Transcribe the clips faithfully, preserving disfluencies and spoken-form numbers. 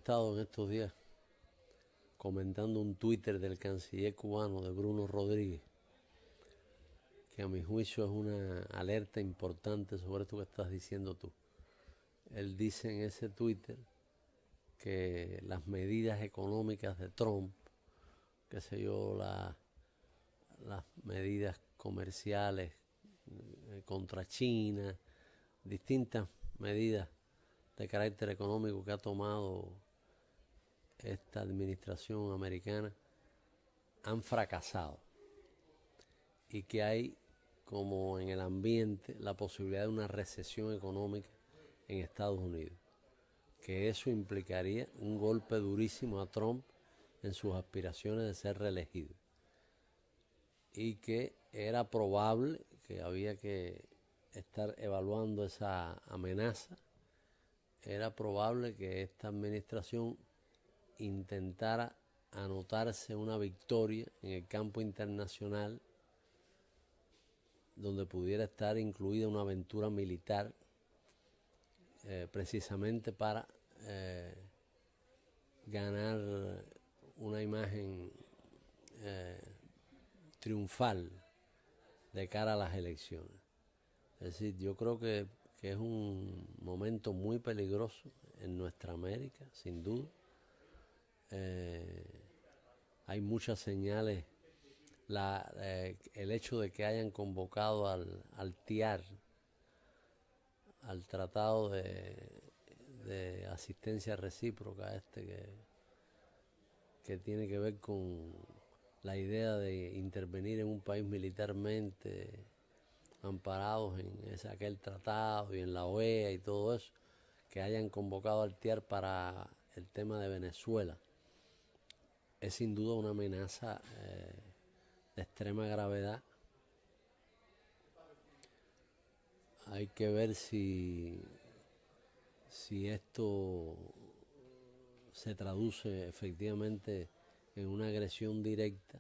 estado en estos días comentando un Twitter del canciller cubano, de Bruno Rodríguez, que a mi juicio es una alerta importante sobre esto que estás diciendo tú. Él dice en ese Twitter que las medidas económicas de Trump, qué sé yo, la, las medidas comerciales eh, contra China, distintas medidas de carácter económico que ha tomado esta administración americana, han fracasado y que hay, como en el ambiente, la posibilidad de una recesión económica en Estados Unidos, que eso implicaría un golpe durísimo a Trump en sus aspiraciones de ser reelegido, y que era probable, que había que estar evaluando esa amenaza, era probable que esta administración intentara anotarse una victoria en el campo internacional donde pudiera estar incluida una aventura militar eh, precisamente para eh, ganar una imagen eh, triunfal de cara a las elecciones. Es decir, yo creo que, que es un momento muy peligroso en nuestra América, sin duda. Eh, hay muchas señales. La, eh, el hecho de que hayan convocado al, al T I A R, al Tratado de, de Asistencia Recíproca, este que, que tiene que ver con la idea de intervenir en un país militarmente, amparados en ese, aquel tratado y en la O E A y todo eso, que hayan convocado al T I A R para el tema de Venezuela, es sin duda una amenaza eh, de extrema gravedad. Hay que ver si, si esto se traduce efectivamente en una agresión directa.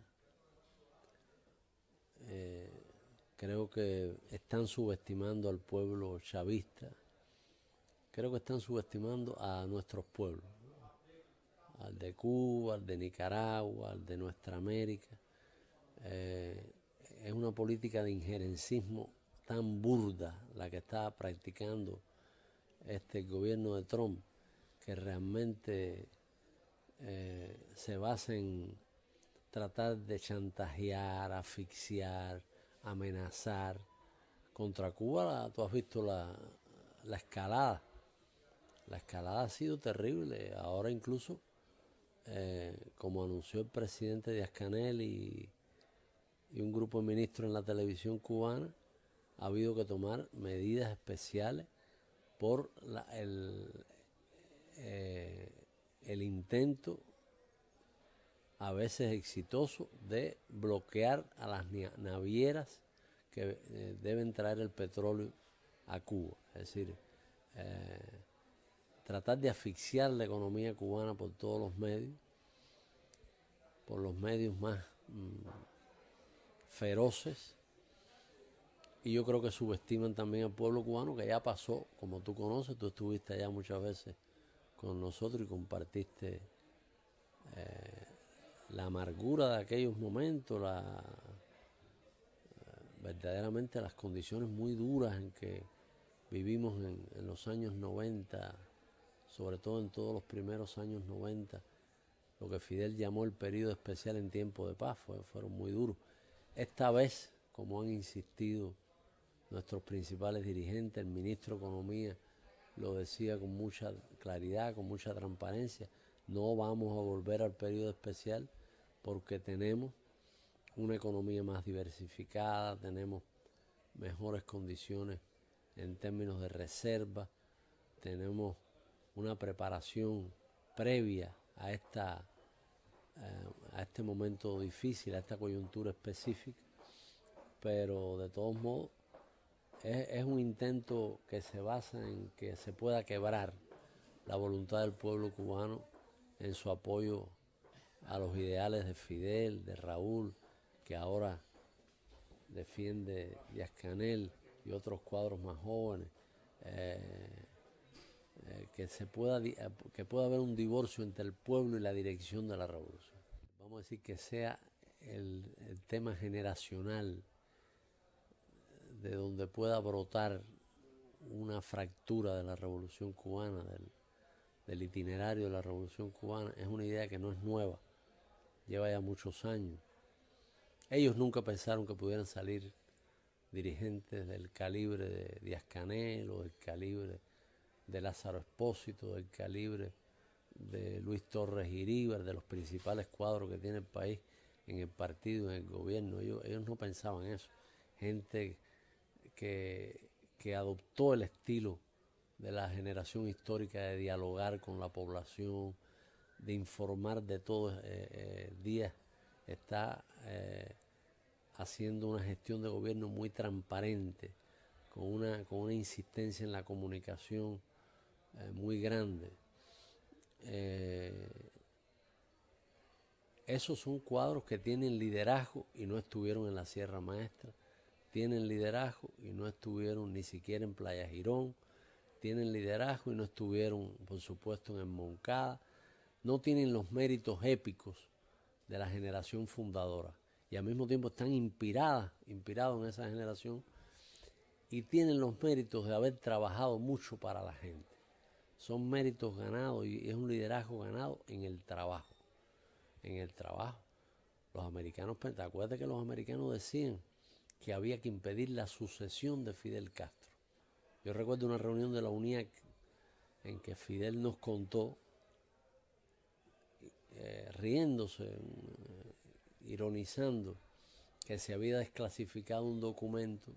Eh, creo que están subestimando al pueblo chavista, creo que están subestimando a nuestros pueblos, al de Cuba, al de Nicaragua, al de nuestra América. Eh, es una política de injerencismo tan burda la que está practicando este gobierno de Trump, que realmente eh, se basa en tratar de chantajear, asfixiar, amenazar. Contra Cuba, tú has visto la, la escalada. La escalada ha sido terrible. Ahora incluso, eh, como anunció el presidente Díaz-Canel y, y un grupo de ministros en la televisión cubana, ha habido que tomar medidas especiales por la, el, eh, el intento, a veces exitoso, de bloquear a las navieras que eh, deben traer el petróleo a Cuba. Es decir, eh, tratar de asfixiar la economía cubana por todos los medios, por los medios más mmm, feroces. Y yo creo que subestiman también al pueblo cubano, que ya pasó, como tú conoces, tú estuviste allá muchas veces con nosotros y compartiste eh, la amargura de aquellos momentos, la, eh, verdaderamente las condiciones muy duras en que vivimos en, en los años noventa, sobre todo en todos los primeros años noventa, lo que Fidel llamó el periodo especial en tiempo de paz, fue, fueron muy duros. Esta vez, como han insistido nuestros principales dirigentes, el ministro de Economía lo decía con mucha claridad, con mucha transparencia, no vamos a volver al periodo especial porque tenemos una economía más diversificada, tenemos mejores condiciones en términos de reserva, tenemos una preparación previa a, esta, eh, a este momento difícil, a esta coyuntura específica, pero de todos modos es, es un intento que se basa en que se pueda quebrar la voluntad del pueblo cubano en su apoyo a los ideales de Fidel, de Raúl, que ahora defiende Díaz-Canel y otros cuadros más jóvenes. Eh, eh, que se pueda que pueda haber un divorcio entre el pueblo y la dirección de la revolución. Vamos a decir que sea el, el tema generacional de donde pueda brotar una fractura de la revolución cubana, del, del itinerario de la revolución cubana. Es una idea que no es nueva, lleva ya muchos años. Ellos nunca pensaron que pudieran salir dirigentes del calibre de Díaz-Canel o del calibre de Lázaro Espósito, del calibre de Luis Torres Iríbar, de los principales cuadros que tiene el país en el partido, en el gobierno. Ellos, ellos no pensaban eso. Gente que, que adoptó el estilo de la generación histórica de dialogar con la población, de informar de todo. Eh, eh, Díaz está eh, haciendo una gestión de gobierno muy transparente, con una, con una insistencia en la comunicación eh, muy grande. Eh, esos son cuadros que tienen liderazgo y no estuvieron en la Sierra Maestra, tienen liderazgo y no estuvieron ni siquiera en Playa Girón, tienen liderazgo y no estuvieron, por supuesto, en el Moncada, no tienen los méritos épicos de la generación fundadora y al mismo tiempo están inspiradas, inspirados en esa generación y tienen los méritos de haber trabajado mucho para la gente. Son méritos ganados y es un liderazgo ganado en el trabajo, en el trabajo. Los americanos, ¿te acuerdas que los americanos decían que había que impedir la sucesión de Fidel Castro? Yo recuerdo una reunión de la UNIAC en que Fidel nos contó, eh, riéndose, eh, ironizando, que se había desclasificado un documento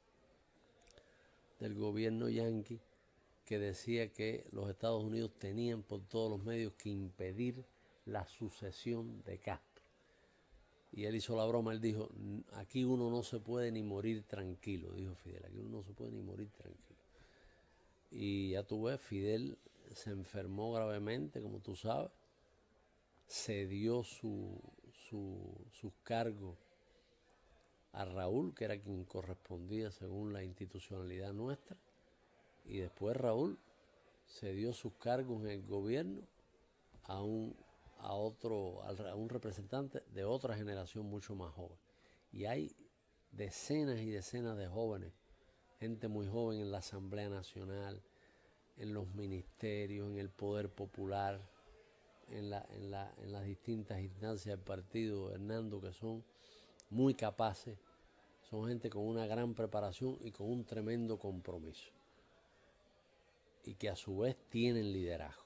del gobierno yanqui que decía que los Estados Unidos tenían por todos los medios que impedir la sucesión de Castro. Y él hizo la broma, él dijo, aquí uno no se puede ni morir tranquilo, dijo Fidel, aquí uno no se puede ni morir tranquilo. Y ya tú ves, Fidel se enfermó gravemente, como tú sabes, cedió su, su, sus cargos a Raúl, que era quien correspondía según la institucionalidad nuestra, y después Raúl cedió sus cargos en el gobierno a un, a otro, a un representante de otra generación mucho más joven. Y hay decenas y decenas de jóvenes, gente muy joven en la Asamblea Nacional, en los ministerios, en el poder popular, en, la, en, la, en las distintas instancias del partido, Hernando, que son muy capaces, son gente con una gran preparación y con un tremendo compromiso, y que a su vez tienen liderazgo.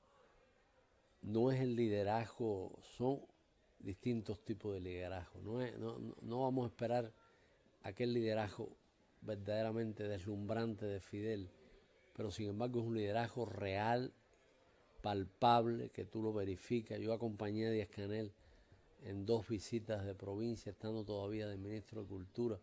No es el liderazgo, son distintos tipos de liderazgo. No, es, no, no vamos a esperar aquel liderazgo verdaderamente deslumbrante de Fidel, pero sin embargo es un liderazgo real, palpable, que tú lo verificas. Yo acompañé a Díaz-Canel en dos visitas de provincia, estando todavía de ministro de Cultura,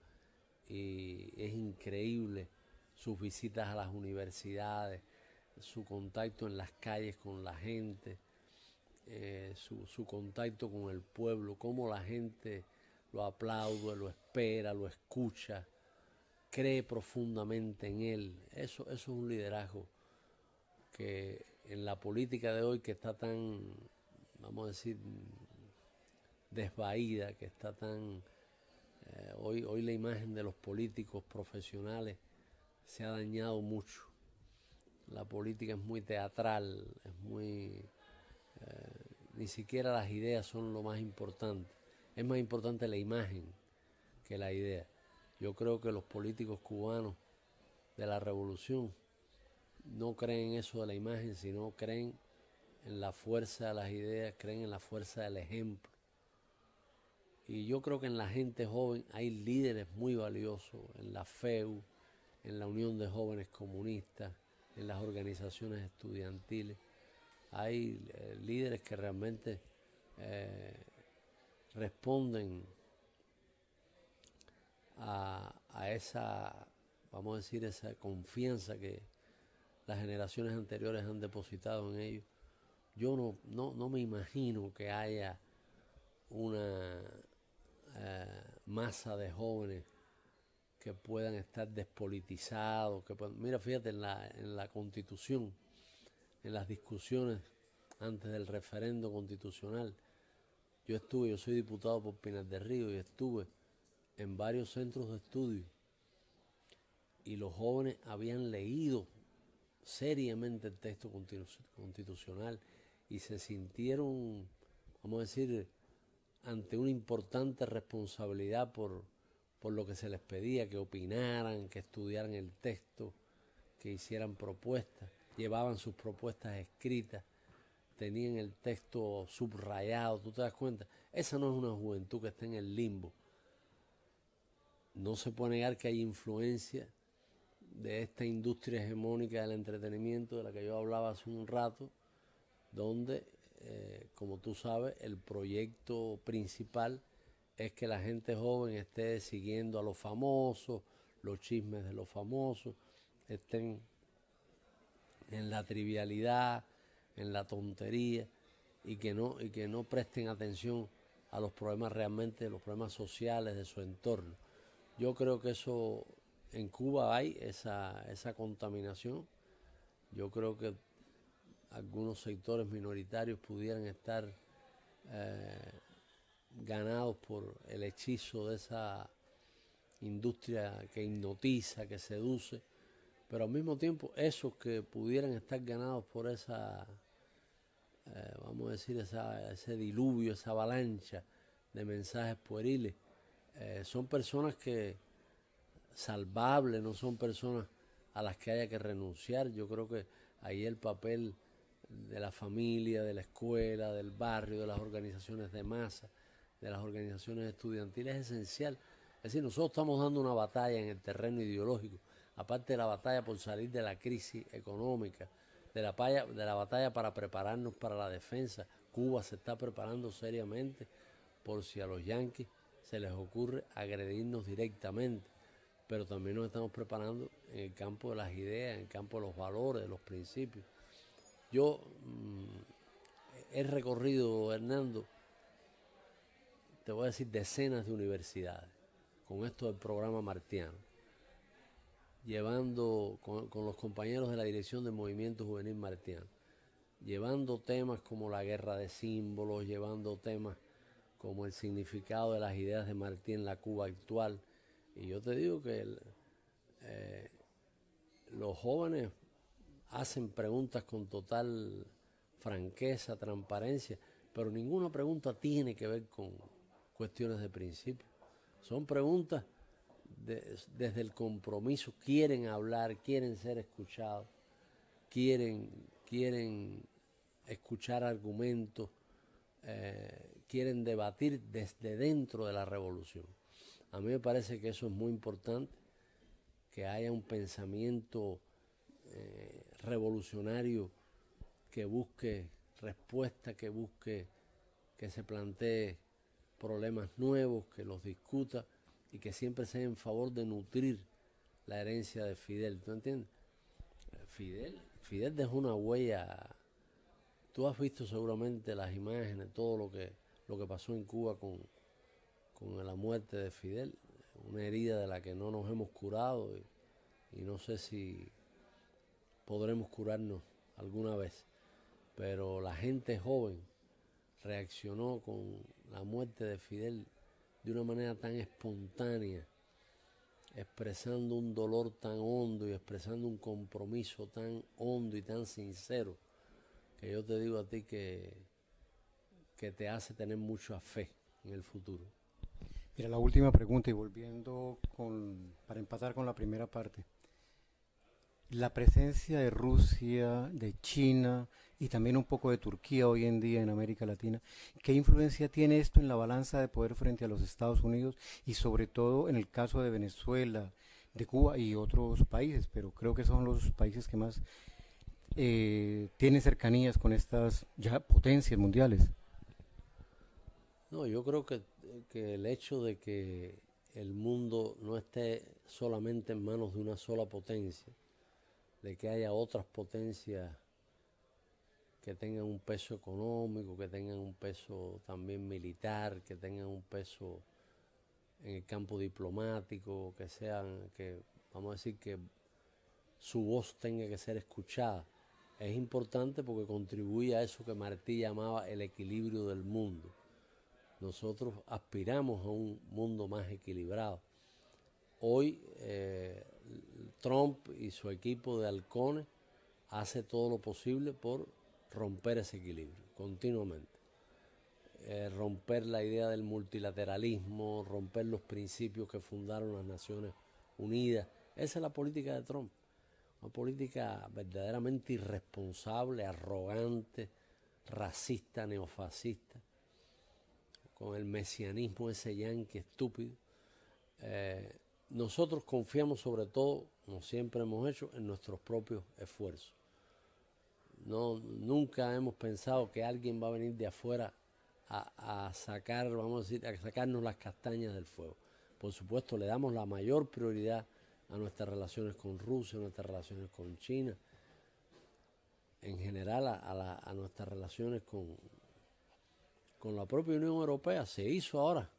y es increíble sus visitas a las universidades, su contacto en las calles con la gente, eh, su, su contacto con el pueblo, cómo la gente lo aplaude, lo espera, lo escucha, cree profundamente en él. Eso, eso es un liderazgo que en la política de hoy, que está tan, vamos a decir, desvaída, que está tan... Eh, hoy, hoy la imagen de los políticos profesionales se ha dañado mucho. La política es muy teatral, es muy... Eh, ni siquiera las ideas son lo más importante. Es más importante la imagen que la idea. Yo creo que los políticos cubanos de la revolución no creen en eso de la imagen, sino creen en la fuerza de las ideas, creen en la fuerza del ejemplo. Y yo creo que en la gente joven hay líderes muy valiosos, en la F E U, en la Unión de Jóvenes Comunistas, en las organizaciones estudiantiles. Hay eh, líderes que realmente eh, responden a, a esa, vamos a decir, esa confianza que las generaciones anteriores han depositado en ellos. Yo no, no, no me imagino que haya una eh, masa de jóvenes que puedan estar despolitizados. Que puedan, mira, fíjate, en la, en la Constitución en las discusiones antes del referendo constitucional. Yo estuve, yo soy diputado por Pinar del Río y estuve en varios centros de estudio y los jóvenes habían leído seriamente el texto constitucional y se sintieron, vamos a decir, ante una importante responsabilidad por, por lo que se les pedía, que opinaran, que estudiaran el texto, que hicieran propuestas, llevaban sus propuestas escritas, tenían el texto subrayado, ¿tú te das cuenta? Esa no es una juventud que está en el limbo. No se puede negar que hay influencia de esta industria hegemónica del entretenimiento de la que yo hablaba hace un rato, donde, eh, como tú sabes, el proyecto principal es que la gente joven esté siguiendo a los famosos, los chismes de los famosos, estén en la trivialidad, en la tontería, y que no, y que no presten atención a los problemas realmente, los problemas sociales de su entorno. Yo creo que eso, en Cuba hay esa, esa contaminación. Yo creo que algunos sectores minoritarios pudieran estar eh, ganados por el hechizo de esa industria que hipnotiza, que seduce, pero al mismo tiempo esos que pudieran estar ganados por esa, eh, vamos a decir, esa, ese diluvio, esa avalancha de mensajes pueriles, eh, son personas que salvables, no son personas a las que haya que renunciar. Yo creo que ahí el papel de la familia, de la escuela, del barrio, de las organizaciones de masa, de las organizaciones estudiantiles es esencial. Es decir, nosotros estamos dando una batalla en el terreno ideológico, aparte de la batalla por salir de la crisis económica, de la, batalla, de la batalla para prepararnos para la defensa. Cuba se está preparando seriamente por si a los yanquis se les ocurre agredirnos directamente, pero también nos estamos preparando en el campo de las ideas, en el campo de los valores, de los principios. Yo mmm, he recorrido, Hernando, te voy a decir, decenas de universidades con esto del programa Martiano, llevando con, con los compañeros de la dirección del Movimiento Juvenil Martiano, llevando temas como la guerra de símbolos, llevando temas como el significado de las ideas de Martí en la Cuba actual. Y yo te digo que el, eh, los jóvenes hacen preguntas con total franqueza, transparencia, pero ninguna pregunta tiene que ver con cuestiones de principio. Son preguntas de, desde el compromiso, quieren hablar, quieren ser escuchados, quieren, quieren escuchar argumentos, eh, quieren debatir desde dentro de la revolución. A mí me parece que eso es muy importante, que haya un pensamiento eh, revolucionario que busque respuesta, que busque, que se plantee problemas nuevos, que los discuta y que siempre sea en favor de nutrir la herencia de Fidel. ¿Tú entiendes? Fidel, Fidel dejó una huella. Tú has visto seguramente las imágenes, todo lo que, lo que pasó en Cuba con, con la muerte de Fidel, una herida de la que no nos hemos curado y, y no sé si podremos curarnos alguna vez. Pero la gente joven reaccionó con la muerte de Fidel de una manera tan espontánea, expresando un dolor tan hondo y expresando un compromiso tan hondo y tan sincero, que yo te digo a ti que, que te hace tener mucha fe en el futuro. Mira, la última pregunta y volviendo con, para empatar con la primera parte. La presencia de Rusia, de China y también un poco de Turquía hoy en día en América Latina, ¿qué influencia tiene esto en la balanza de poder frente a los Estados Unidos y sobre todo en el caso de Venezuela, de Cuba y otros países? Pero creo que son los países que más eh, tienen cercanías con estas ya potencias mundiales. No, yo creo que, que el hecho de que el mundo no esté solamente en manos de una sola potencia, de que haya otras potencias que tengan un peso económico, que tengan un peso también militar, que tengan un peso en el campo diplomático, que sean, que vamos a decir que su voz tenga que ser escuchada. es importante porque contribuye a eso que Martí llamaba el equilibrio del mundo. Nosotros aspiramos a un mundo más equilibrado. Hoy eh, Trump y su equipo de halcones hace todo lo posible por romper ese equilibrio continuamente. Eh, romper la idea del multilateralismo, romper los principios que fundaron las Naciones Unidas. Esa es la política de Trump. Una política verdaderamente irresponsable, arrogante, racista, neofascista, con el mesianismo ese yanqui estúpido. Eh, nosotros confiamos sobre todo, como siempre hemos hecho, en nuestros propios esfuerzos. No, nunca hemos pensado que alguien va a venir de afuera a, a sacar, vamos a decir, a sacarnos las castañas del fuego. Por supuesto, le damos la mayor prioridad a nuestras relaciones con Rusia, a nuestras relaciones con China, en general a, a, la, a nuestras relaciones con, con la propia Unión Europea. Se hizo ahora,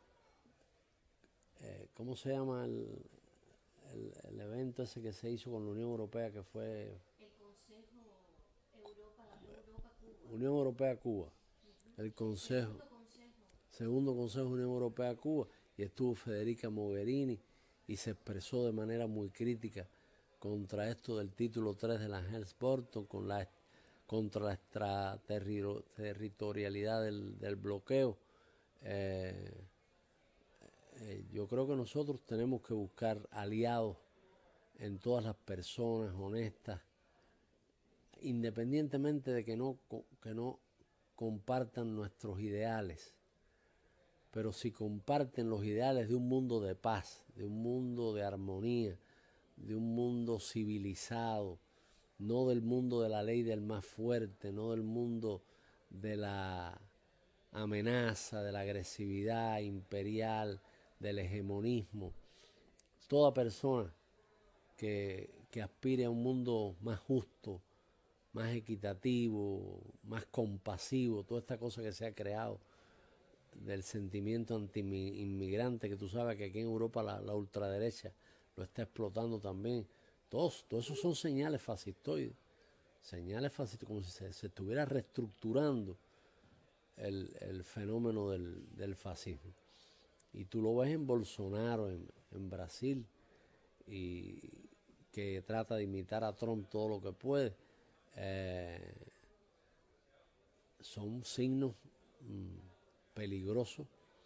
eh, ¿cómo se llama el, el, el evento ese que se hizo con la Unión Europea, que fue El Consejo Europa, la Europa-Cuba. Unión Europea-Cuba? Uh-huh. El Consejo, segundo consejo. segundo Consejo Unión Europea-Cuba, y estuvo Federica Mogherini y se expresó de manera muy crítica contra esto del título tres de la Helms-Burton, con la, contra la extraterritorialidad del, del bloqueo. Eh, eh, yo creo que nosotros tenemos que buscar aliados en todas las personas honestas, independientemente de que no, que no compartan nuestros ideales, pero si comparten los ideales de un mundo de paz, de un mundo de armonía, de un mundo civilizado, no del mundo de la ley del más fuerte, no del mundo de la amenaza, de la agresividad imperial, del hegemonismo. Toda persona que, que aspire a un mundo más justo, más equitativo, más compasivo, toda esta cosa que se ha creado del sentimiento anti-inmigrante, que tú sabes que aquí en Europa la, la ultraderecha lo está explotando también. Todos, todos esos son señales fascistoides, señales fascistoides, como si se, se estuviera reestructurando el, el fenómeno del, del fascismo. Y tú lo ves en Bolsonaro, en, en Brasil, y que trata de imitar a Trump todo lo que puede. Eh, son signos mmm, peligrosos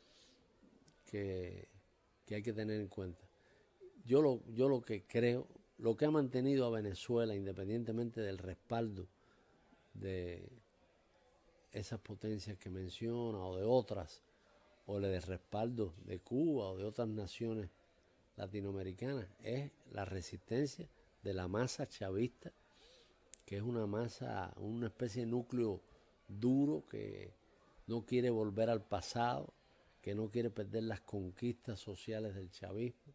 que, que hay que tener en cuenta. Yo lo, yo lo que creo, lo que ha mantenido a Venezuela, independientemente del respaldo de esas potencias que menciona o de otras, o del respaldo de Cuba o de otras naciones latinoamericanas, es la resistencia de la masa chavista, que es una masa, una especie de núcleo duro que no quiere volver al pasado, que no quiere perder las conquistas sociales del chavismo,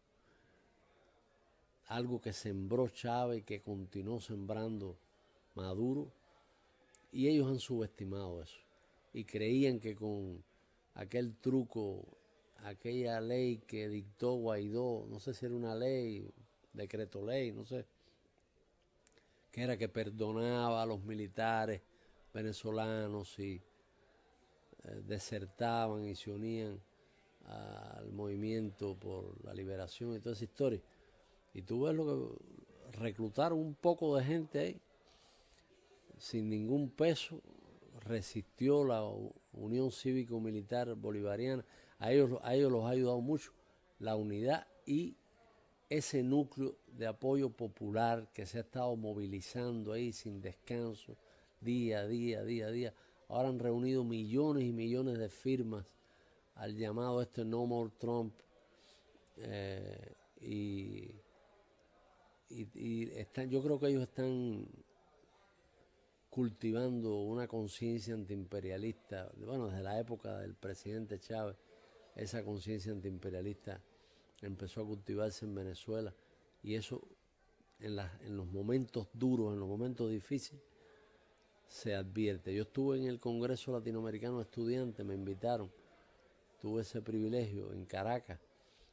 algo que sembró Chávez y que continuó sembrando Maduro, y ellos han subestimado eso y creían que con aquel truco, aquella ley que dictó Guaidó, no sé si era una ley, decreto ley, no sé, que era que perdonaba a los militares venezolanos y eh, desertaban y se unían al movimiento por la liberación y toda esa historia. Y tú ves lo que reclutaron un poco de gente ahí, sin ningún peso, resistió la Unión Cívico-Militar Bolivariana. A ellos, a ellos los ha ayudado mucho la unidad y ese núcleo de apoyo popular que se ha estado movilizando ahí sin descanso, día a día, día a día. Ahora han reunido millones y millones de firmas al llamado este No More Trump, eh, y, y, y están, yo creo que ellos están cultivando una conciencia antiimperialista. Bueno, desde la época del presidente Chávez, esa conciencia antiimperialista empezó a cultivarse en Venezuela, y eso en, la, en los momentos duros, en los momentos difíciles, se advierte. Yo estuve en el Congreso Latinoamericano de Estudiantes, me invitaron, tuve ese privilegio en Caracas,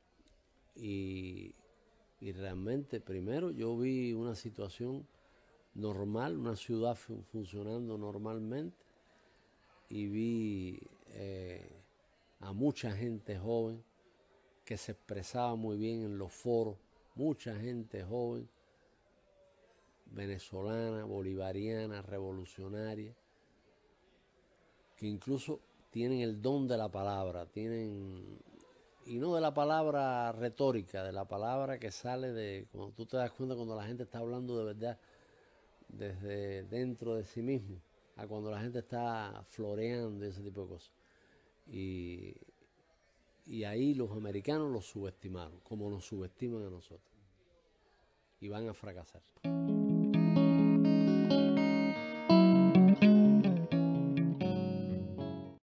y, y realmente primero yo vi una situación normal, una ciudad fu- funcionando normalmente, y vi eh, a mucha gente joven que se expresaba muy bien en los foros, mucha gente joven, venezolana, bolivariana, revolucionaria, que incluso tienen el don de la palabra, tienen, y no de la palabra retórica, de la palabra que sale de, cuando tú te das cuenta cuando la gente está hablando de verdad, desde dentro de sí mismo, a cuando la gente está floreando y ese tipo de cosas. Y, y ahí los americanos los subestimaron, como nos subestiman a nosotros. Y van a fracasar.